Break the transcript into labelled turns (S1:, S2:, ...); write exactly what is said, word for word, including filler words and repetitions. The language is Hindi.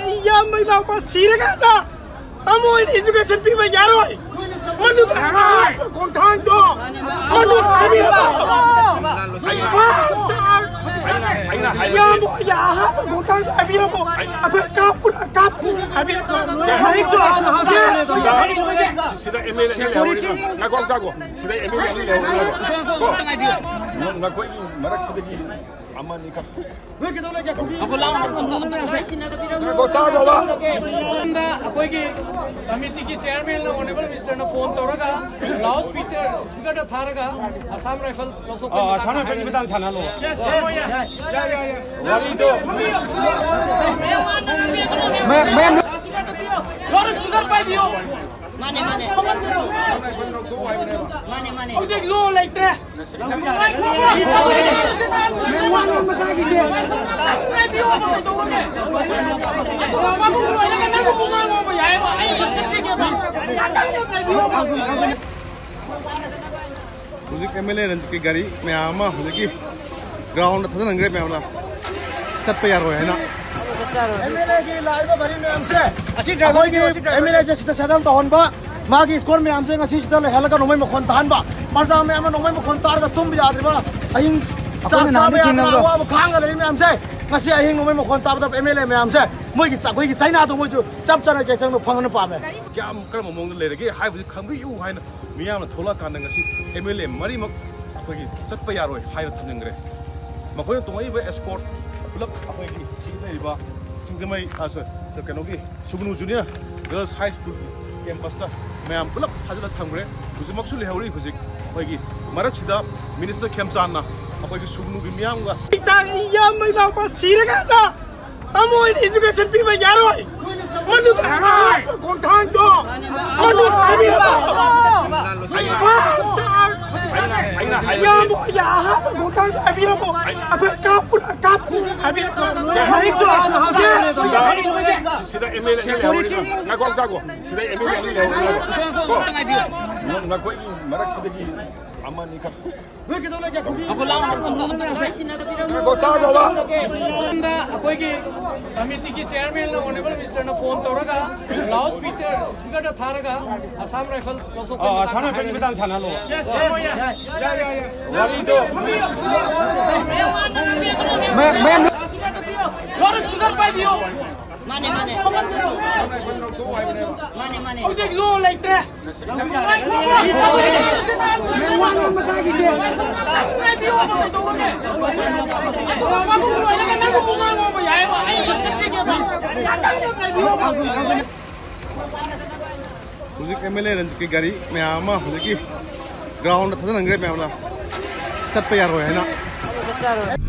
S1: yam mai lau pa siraga na amoi ni education pi ba yaroi manu ka kon thang do manu abi ba ai fa sa ya mo ya ha kon thang abi ro ko akoi ka pura ka pura abi mai ko sida emele na ko ka ko sida emele ni le ko na ko marak sida ki amma ni ka we ke dole ke ko abu lang ko ta do ba da akoi ki committee ki chairman la honorable mister na phone toraga loud speaker speaker ta tharaga assam rifle lokso ko assam rifle bidan sana lo yes ya ya ya wali do मैं मैं लॉरेंस गुजर पाई दियो माने माने माने माने उसे लो लाइक रे मैं वन में बता कीजिए मैं दियो तो ने बाबा को लगे ना को मांगो वो आए वो आई शक्ति के पास काटा में दियो मुझे एमएलए रंजित की गाड़ी में आमा मुझे की ग्राउंड था नंगे में आना सब तैयार हो है ना एमएलए की लाइव भरी में हमसे असी ड्राइवर की एमएलए से सीधा सदन तो होन बा मागी स्कोर में हमसे ngasi सीधा हेल का नोमै मखोन तान बा मरजा में हम नोमै मखोन तार का तुम याद बा अहिं साथ साथ में वा खांग ले में हमसे ngasi अहिं नोमै मखोन ताब तब एमएलए में हमसे मोई की कोई की चाइना तो मोई जो चप चना जैसे तो फंगन पामे क्या करम मोंग ले रे हाय खंगी यू हाय मियाम थोला कान ngasi एमएलए मरी मक कोई चप यारोय हाय थनंगरे मखोन तोई बे एस्कॉर्ट पुलप अखोई की सिगैबा सिंगजमै आसो तो कनोगी सुगनु junior girls high school campus ता मैम पुलप फाजला थंगरे हुजिमक्सु लेहौरी हुजिक अखोई मरक सिदा मिनिस्टर खेमचान ना अखोई सुगनु की मियाम गा चांग याम मै लाउ पा सिरगा ना amoi ni education pi ba yaroi manu ka kon thang do manu abi ba ai fa sa ya mo ya ha kon thang abi ro ko akoi ka pura ka pura abi mai ko sida emele ni le na ko ka ko sida emele ni le ko na ko marak sida ki amma ni ka we ke dole ke ko abu lang ko ta do ba da akoi ki committee की chairman la honorable mister na phone toraga loud speaker speaker ta tharaga assam rifle lokso ko assam rifle bidan sana lo yes ya ya ya wali do मैं मैं लॉरेंस गुजर पाई दियो माने माने माने माने उसे लो लाइक रे मैं वन में बता कीजिए मैं दियो तो ने बाबा को लगे ना को मांगो वो आए वो आई शक्ति के पास काटा में दियो मुझे एमएलए रंजित की गाड़ी में आमा मुझे की ग्राउंड था नंगे में आना सब तैयार हो है ना